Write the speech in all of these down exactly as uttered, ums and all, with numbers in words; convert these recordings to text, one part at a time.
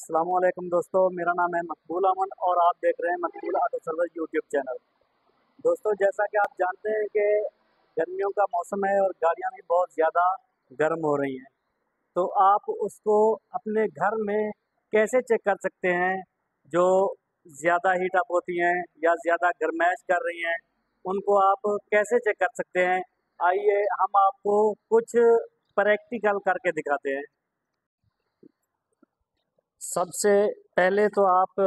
अस्सलामुअलैकुम दोस्तों, मेरा नाम है मकबूल अमन और आप देख रहे हैं मकबूल ऑटो सर्विस यूट्यूब चैनल। दोस्तों, जैसा कि आप जानते हैं कि गर्मियों का मौसम है और गाड़ियां भी बहुत ज़्यादा गर्म हो रही हैं, तो आप उसको अपने घर में कैसे चेक कर सकते हैं जो ज़्यादा हीट अप होती हैं या ज़्यादा गर्माइश कर रही हैं, उनको आप कैसे चेक कर सकते हैं। आइए हम आपको कुछ प्रैक्टिकल करके दिखाते हैं। सबसे पहले तो आप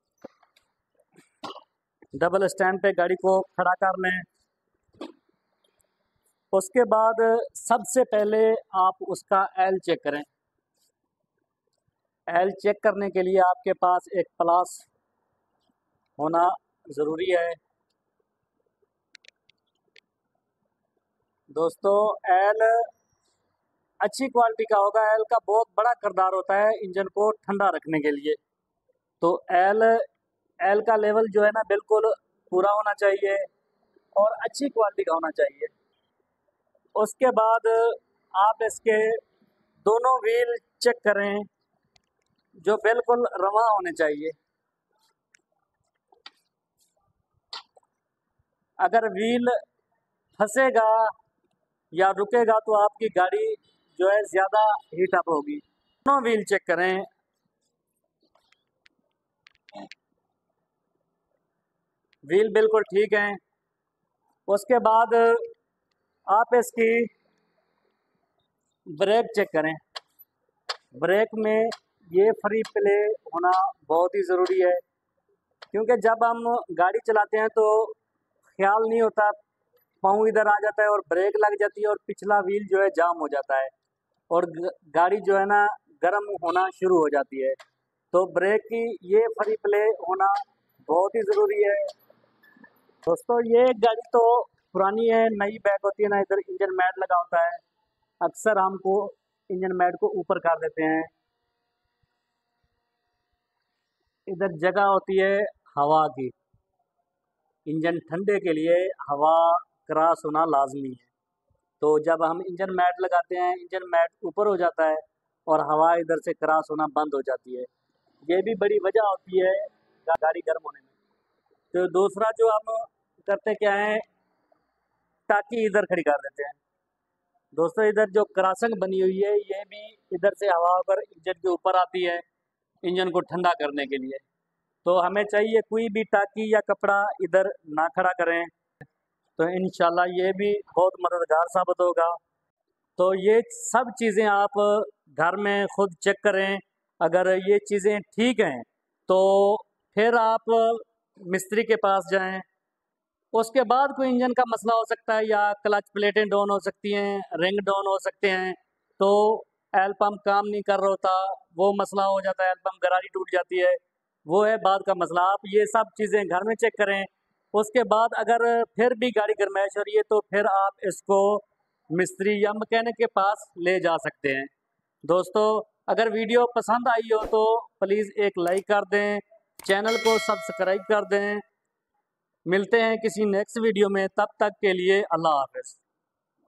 डबल स्टैंड पे गाड़ी को खड़ा कर लें। उसके बाद सबसे पहले आप उसका एल चेक करें। एल चेक करने के लिए आपके पास एक प्लास होना ज़रूरी है। दोस्तों, एल अच्छी क्वालिटी का होगा। एल का बहुत बड़ा किरदार होता है इंजन को ठंडा रखने के लिए। तो एल एल का लेवल जो है ना बिल्कुल पूरा होना चाहिए और अच्छी क्वालिटी का होना चाहिए। उसके बाद आप इसके दोनों व्हील चेक करें जो बिल्कुल रवां होने चाहिए। अगर व्हील फंसेगा या रुकेगा तो आपकी गाड़ी जो है ज़्यादा हीट अप होगी। दोनों व्हील चेक करें। व्हील बिल्कुल ठीक हैं। उसके बाद आप इसकी ब्रेक चेक करें। ब्रेक में ये फ्री प्ले होना बहुत ही ज़रूरी है, क्योंकि जब हम गाड़ी चलाते हैं तो ख्याल नहीं होता, पाँव इधर आ जाता है और ब्रेक लग जाती है और पिछला व्हील जो है जाम हो जाता है और गाड़ी जो है ना गर्म होना शुरू हो जाती है। तो ब्रेक की ये फ्री प्ले होना बहुत ही ज़रूरी है। दोस्तों, ये गाड़ी तो पुरानी है, नई बैक होती है ना, इधर इंजन मैट लगा होता है। अक्सर हमको इंजन मैट को ऊपर कर देते हैं। इधर जगह होती है हवा की। इंजन ठंडे के लिए हवा क्रॉस होना लाजमी है। तो जब हम इंजन मैट लगाते हैं, इंजन मैट ऊपर हो जाता है और हवा इधर से क्रॉस होना बंद हो जाती है। ये भी बड़ी वजह होती है गाड़ी गर्म होने में। तो दूसरा जो हम करते क्या है, टाकी इधर खड़ी कर देते हैं। दोस्तों, इधर जो क्रॉसिंग बनी हुई है ये भी इधर से हवा होकर इंजन के ऊपर आती है इंजन को ठंडा करने के लिए। तो हमें चाहिए कोई भी टाकी या कपड़ा इधर ना खड़ा करें, तो इंशाल्लाह ये भी बहुत मददगार साबित होगा। तो ये सब चीज़ें आप घर में खुद चेक करें। अगर ये चीज़ें ठीक हैं तो फिर आप मिस्त्री के पास जाएं। उसके बाद कोई इंजन का मसला हो सकता है या क्लच प्लेटें डाउन हो सकती हैं, रिंग डाउन हो सकते हैं, तो एल पम्प काम नहीं कर रहा होता, वो मसला हो जाता है, एल पम्प गरारी टूट जाती है, वो है बाद का मसला। आप ये सब चीज़ें घर में चेक करें। उसके बाद अगर फिर भी गाड़ी गर्माइश हो रही है तो फिर आप इसको मिस्त्री या मैकेनिक के पास ले जा सकते हैं। दोस्तों, अगर वीडियो पसंद आई हो तो प्लीज़ एक लाइक कर दें, चैनल को सब्सक्राइब कर दें। मिलते हैं किसी नेक्स्ट वीडियो में, तब तक के लिए अल्लाह हाफ़िज़।